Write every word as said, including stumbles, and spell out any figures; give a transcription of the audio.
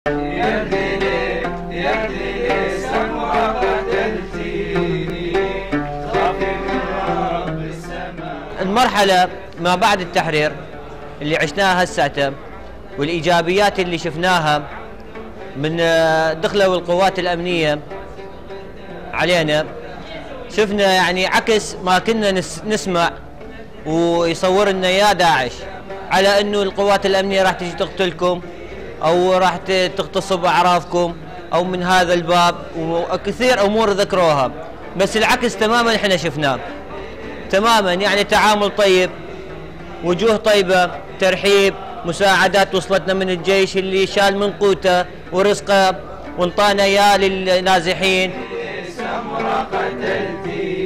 يا ذيلي يا ذيلي سمرة قتلتيني خافي من رب السماء. المرحلة ما بعد التحرير اللي عشناها هساته والإيجابيات اللي شفناها من دخلوا القوات الأمنية علينا، شفنا يعني عكس ما كنا نسمع ويصور لنا يا داعش على انه القوات الامنيه راح تجي تقتلكم او راح تغتصب اعرافكم او من هذا الباب، وكثير امور ذكروها، بس العكس تماما احنا شفناه تماما. يعني تعامل طيب، وجوه طيبه، ترحيب، مساعدات وصلتنا من الجيش اللي شال من قوته ورزقه وانطانا اياه للنازحين. سمرة قتلتيني